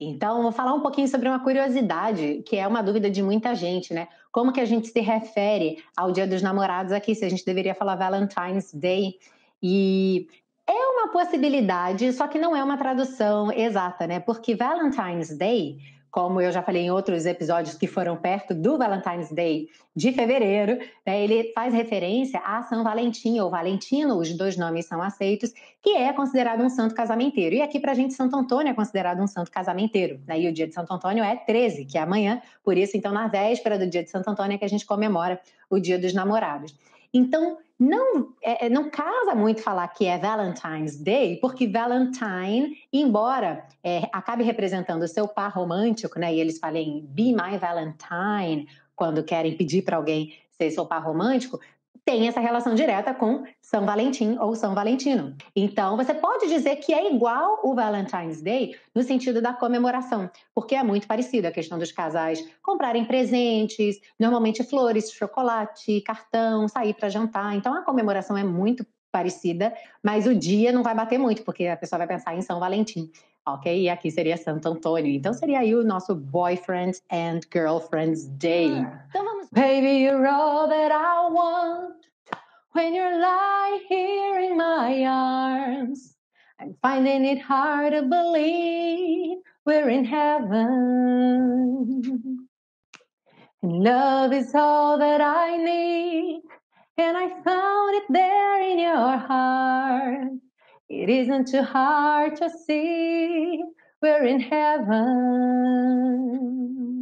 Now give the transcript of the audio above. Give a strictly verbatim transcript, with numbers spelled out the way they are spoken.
Então, vou falar um pouquinho sobre uma curiosidade, que é uma dúvida de muita gente, né? Como que a gente se refere ao Dia dos Namorados aqui, se a gente deveria falar Valentine's Day. E é uma possibilidade, só que não é uma tradução exata, né? Porque Valentine's Day, como eu já falei em outros episódios que foram perto do Valentine's Day de fevereiro, né, ele faz referência a São Valentim ou Valentino, os dois nomes são aceitos, que é considerado um santo casamenteiro. E aqui pra gente Santo Antônio é considerado um santo casamenteiro, né? E o dia de Santo Antônio é treze, que é amanhã, por isso então na véspera do dia de Santo Antônio é que a gente comemora o Dia dos Namorados. Então, não, é, não casa muito falar que é Valentine's Day, porque Valentine, embora é, acabe representando o seu par romântico, né? E eles falem Be My Valentine, quando querem pedir para alguém ser seu par romântico, tem essa relação direta com São Valentim ou São Valentino. Então, você pode dizer que é igual o Valentine's Day no sentido da comemoração, porque é muito parecido a questão dos casais comprarem presentes, normalmente flores, chocolate, cartão, sair para jantar. Então, a comemoração é muito parecida, mas o dia não vai bater muito, porque a pessoa vai pensar em São Valentim. Ok? E aqui seria Santo Antônio. Então seria aí o nosso Boyfriend and Girlfriend's Day. Então vamos. Baby, you're all that I want when you're lying here in my arms. I'm finding it hard to believe we're in heaven. And love is all that I need. And I found it there in your heart. It isn't too hard to see we're in heaven.